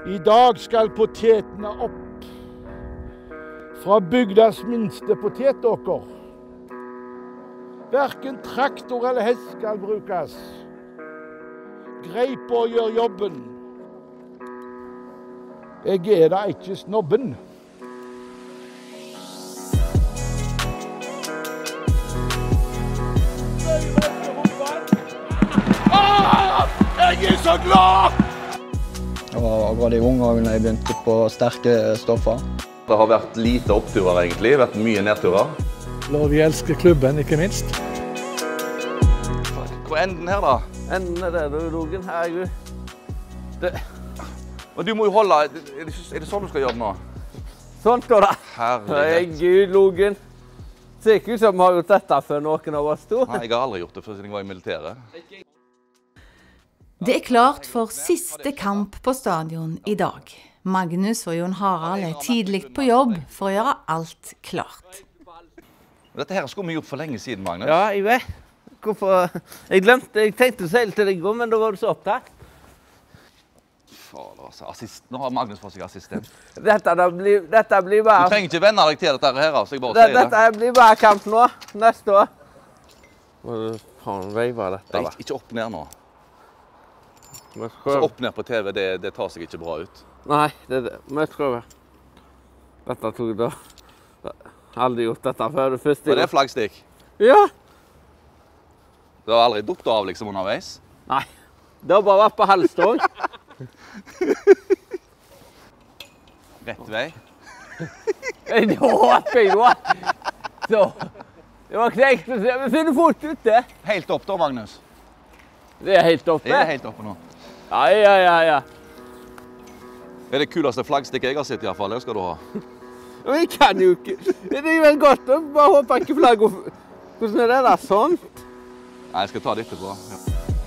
I dag skal potetene opp fra bygdas minste potetåker. Hverken traktor eller hest skal brukes. Greip å gjøre jobben. Jeg er da ikke snobben. Jeg er så glad! Jeg var veldig ung da jeg begynte på sterke stoffer. Det har vært lite oppturer egentlig, vært mye nedturer. Vi elsker klubben, ikke minst. Hvor er enden her da? Enden er det, Logen. Herregud. Men du må jo holde, er det sånn du skal gjøre det nå? Sånn står det. Herregud. Logen. Ser ikke ut som vi har gjort dette før noen av oss to. Nei, jeg har aldri gjort det før siden jeg var i militæret. Det er klart for siste kamp på stadion i dag. Magnus og Jon Harald er tidlig på jobb for å gjøre alt klart. Dette her skulle vi gjort for lenge siden, Magnus. Ja, jeg vet. Hvorfor? Jeg tenkte å si det til deg i går, men da var du så opptatt. Fader, altså. Nå har Magnus fått seg assistent. Dette blir bare... Du trenger ikke venne deg til dette her, så jeg bare sier det. Dette blir bare kamp nå, neste år. Faen, veiver dette da. Ikke opp ned nå. Så opp ned på TV, det tar seg ikke bra ut. Nei, det er det. Vi prøver. Dette tok da. Jeg har aldri gjort dette før det første. Og det er flaggstikk? Ja. Du har aldri dukt av liksom underveis? Nei. Det har bare vært på halvstång. Rett vei? Det håper jeg da. Så. Det var knekt å se. Vi finner fort ut det. Helt opp da, Magnus. Det er helt oppe? Det er helt oppe nå. Ja. Det er det kuleste flaggstikket jeg har sett i hvert fall, det skal du ha. Men jeg kan jo ikke. Det er jo vel godt å bare håpe ikke flagget. Hvordan er det da sånn? Nei, jeg skal ta det etterpå. Ja.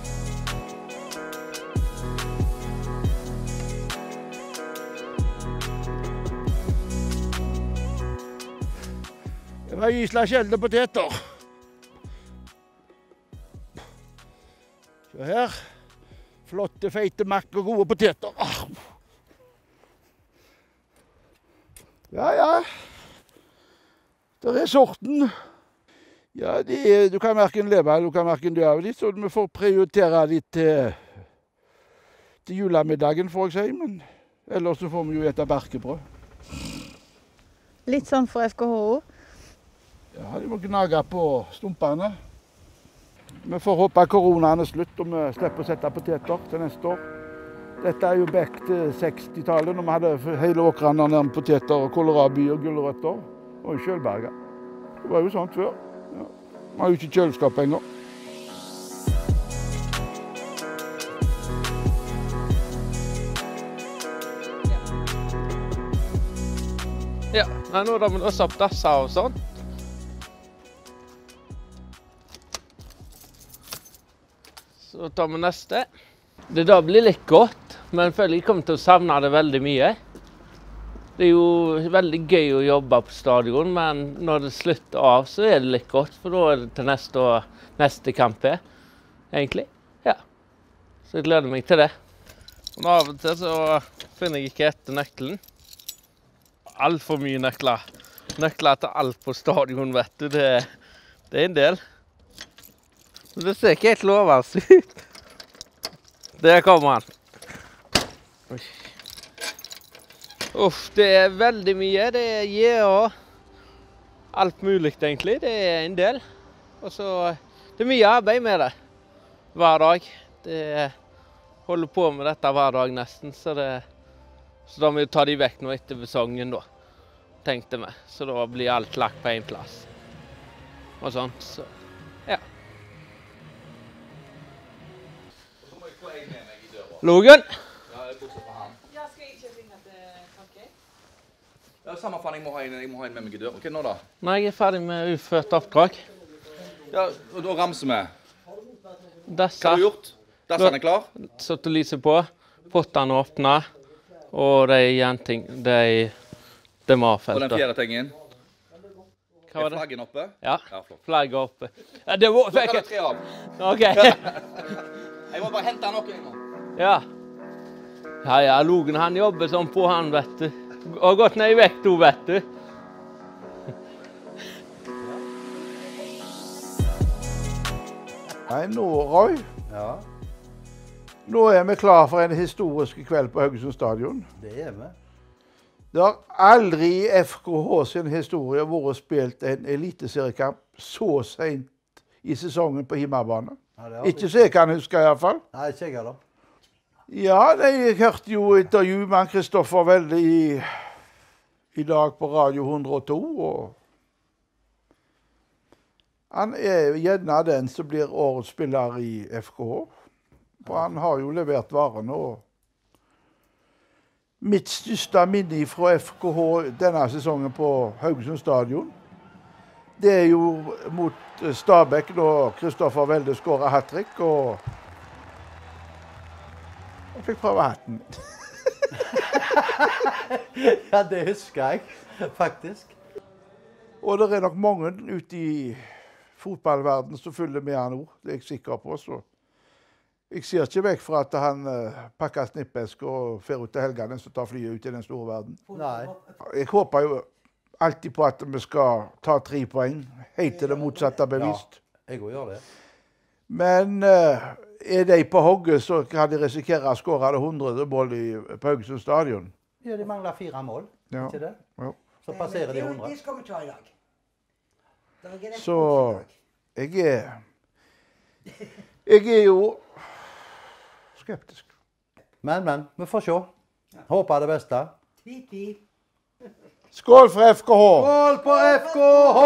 Det var gysla skjelde poteter. Se her. Flotte, feite makk og gode poteter. Ja. Der er sorten. Ja, du kan hverken leve eller du kan hverken dø av litt, så vi får prioritere litt til julemiddagen, får jeg si. Men ellers så får vi jo ete berkebrød. Litt sånn for FKH. Ja, de må gnage på stumpene. Vi får håpe koronaen er slutt og vi slipper å sette poteter til neste år. Dette er jo back til 60-tallet, når vi hadde hele åkrene nede med poteter og kålrabi og gulrøtter. Og i Kjølberga. Det var jo sånt før. Ja. Vi har jo ikke kjøleskap engang. Ja, nå har vi også opp dasser og sånn. Så tar vi neste. Det da blir litt godt, men jeg føler jeg kommer til å savne det veldig mye. Det er jo veldig gøy å jobbe på stadion, men når det slutter av så er det litt godt, for da er det til neste kamp her, egentlig. Ja, så jeg gleder meg til det. Og av og til så finner jeg ikke etter nøkkelen. Alt for mye nøkler. Nøkler til alt på stadion, vet du, det er en del. Det ser ikke helt lovende ut. Der kommer han. Uff, det er veldig mye. Det er ja, alt mulig egentlig. Det er en del. Og så det er mye arbeid med det. Hver dag. Det holder på med dette hver dag nesten. Så da må vi ta de vekk nå etter sesongen da. Tenkte vi. Så da blir alt lagt på en plass. Og sånt. Så ja. Logen? Ja, jeg bukser på han. Ja, skal jeg ikke ringe til Takke? Ja, samme faen, jeg må ha en med meg i dør. Ok, nå da? Nei, jeg er ferdig med utført oppdrag. Ja, og da ramser vi. Hva Disse. har du gjort? Dassen er klar? Satt lyset på, pottene åpna, og de jenting, de var Og felt. den fjerde tingen. Hva var Er det? flaggen oppe? Ja, Ja, flott. flagget oppe. Ja, det var... Så kan du tre av. Ok. Jeg må bare hente noe nå. Ja. Ja, Logen han jobber som på han, vet du. Har gått ned I vekt, vet du. Nei, nå, Roy. Ja, Nå vi klar for en historisk kveld på Haugesund stadion. det vi. Det har aldri I FKH sin historie vært spilt en eliteseriekamp så sent I sesongen på hjemmebane. Ja, det har Ikke så jeg kan huske I hvert fall. Nei, ikke jeg da. Ja, jeg hørte jo intervju med Kristoffer Welde I dag på Radio 102, og han gjerne den som blir årets spiller I FKH. Og han har jo levert varen, og mitt største minne fra FKH denne sesongen på Haugesund stadion, det jo mot Stabæk da Kristoffer Welde skåret hat-trick, og jeg fikk prøve hatten. Ja, det husker jeg, faktisk. Og det nok mange ute I fotballverdenen som følger med han nå, det jeg sikker på. Så jeg ser ikke vekk fra at han pakker snippesk og fer ut til helgene og tar flyet ut I den store verden. Nei. Jeg håper jo alltid på at vi skal ta 3 poeng, helt til det motsatte bevist. Ja, jeg gjør det. Men de på hogget, så kan de risikere å skåre 100 mål på Haugesund stadion. Ja, de mangler 4 mål, Ja. ikke det? Ja. Så passerer de 100. Det skal vi ta I dag. Så jeg jo skeptisk. Men, vi får se. Håper det beste. Skål for FKH! Skål på FKH!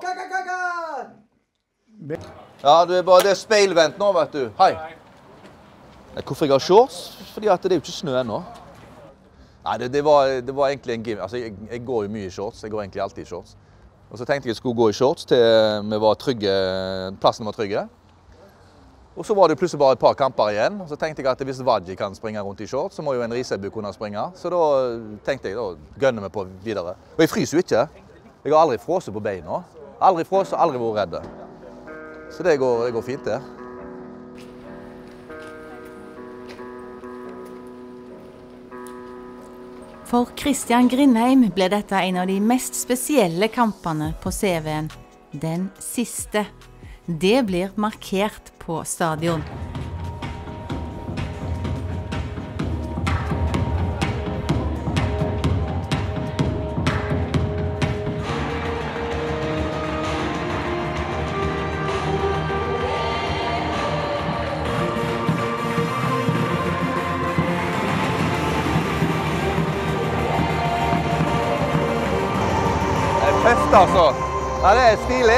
Ja, det speilvendt nå, vet du. Hei. Hvorfor jeg har shorts? Fordi at det jo ikke snø ennå. Nei, det var egentlig en gimmick. Altså, jeg går jo mye I shorts. Jeg går egentlig alltid I shorts. Og så tenkte jeg skulle gå I shorts til vi var trygge, plassen var trygge. Og så var det plutselig bare et par kamper igjen. Og så tenkte jeg at hvis Vadji kan springe rundt I shorts, så må jo en Risebu kunne springe. Så da tenkte jeg, da gønner vi på videre. Og jeg fryser jo ikke. Jeg har aldri fråset på beina. Aldri fråset, aldri vært redde. Så det går fint, det. For Christian Grindheim ble dette en av de mest spesielle kampene på CV-en. Den siste. Det blir markert på stadion. Tøft, altså. Ja, det stilig.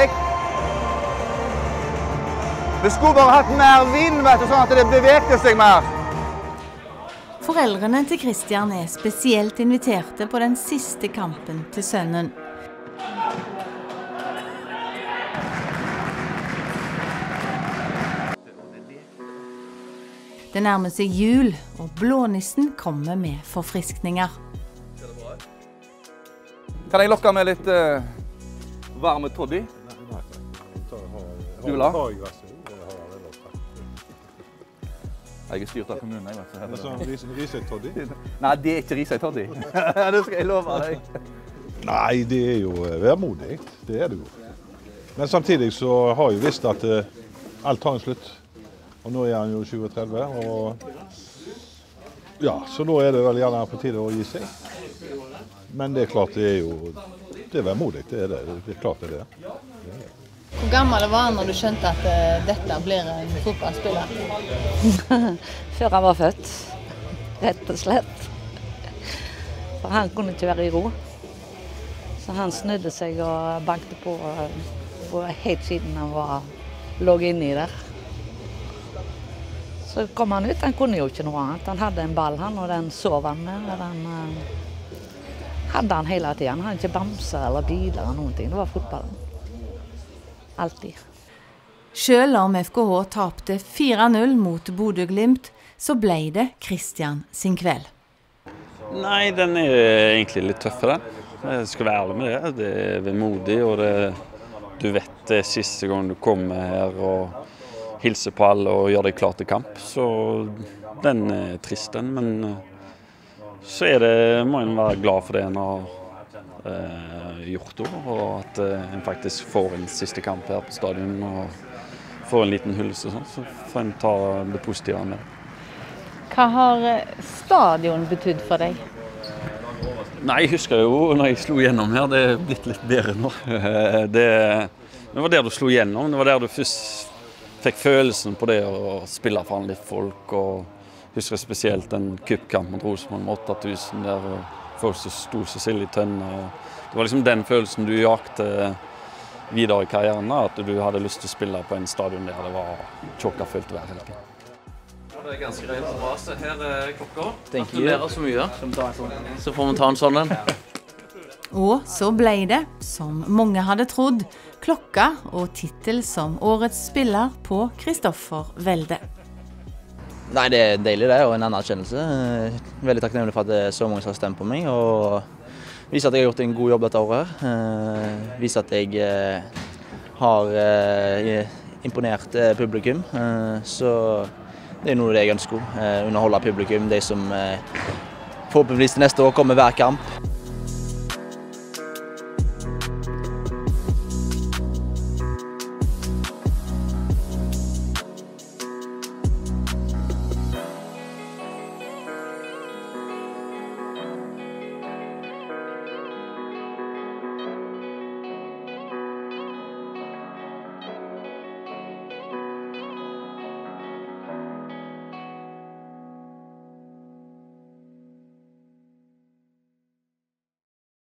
Vi skulle bare hatt mer vind, vet du, sånn at det bevegte seg mer. Foreldrene til Christian spesielt inviterte på den siste kampen til sønnen. Det nærmer seg jul, og blånissen kommer med forfriskninger. Kan jeg lokke med litt varme toddy? Du vil ha? Jeg styrt av kommunen, jeg vet ikke. Det sånn risøy-toddy? Nei, det ikke risøy-toddy. Det skal jeg love deg. Nei, det jo vemodig. Det det jo. Men samtidig så har jeg visst at alt har en slutt. Og nå han jo 37, og ja, så nå det vel gjerne på tide å gi seg. Men det klart det jo, det vemodig, det det. Det klart det Hvor gammel var han når du skjønte at dette blir en fotballspiller? Før han var født, rett og slett. For han kunne ikke være I ro. Så han snudde seg og bankte på helt siden han lå inne I der. Så kom han ut, han kunne jo ikke noe annet. Han hadde en ball han, og den sov han med. Og den hadde han hele tiden. Han hadde ikke bamser eller biler eller noen ting. Det var fotballen. Alltid. Selv om FKH tapte 4-0 mot Bodø Glimt, så ble det Christian sin kveld. Nei, den egentlig litt tøffere. Jeg skal være ærlig med det. Det vemodig, og du vet det siste gang du kommer her og hilser på alle og gjør deg klar til kamp. Så den trist, men så må en være glad for det en har gjort, og at en faktisk får en siste kamp her på stadion og får en liten hyllest, så får en ta det positive med. Hva har stadion betydd for deg? Nei, jeg husker jo når jeg slo gjennom her, det blitt litt bedre nå. Det var der du slo gjennom, det var der du først fikk følelsen på det å spille foran litt folk, og husker spesielt den cupkamp mot Rosenborg med 8000 der, og folk som sto så sild i tønne. Det var liksom den følelsen du jakte videre i karrieren, at du hadde lyst til å spille på en stadion der det var tjokka fullt hver helg. Det er ganske greit bra, så her klokka. Gratulerer så mye. Så får vi ta en sånn en. Og så ble det, som mange hadde trodd, klokka og titel som årets spiller på Kristoffer Welde. Nei, det er deilig det, og en anerkjennelse. Veldig takknemlig for at det er så mange som har stemt på meg, og viser at jeg har gjort en god jobb dette året. Viser at jeg har imponert publikum, så det er noe det jeg ønsker. Underholde publikum, de som forhåpentligvis til neste år kommer hver kamp.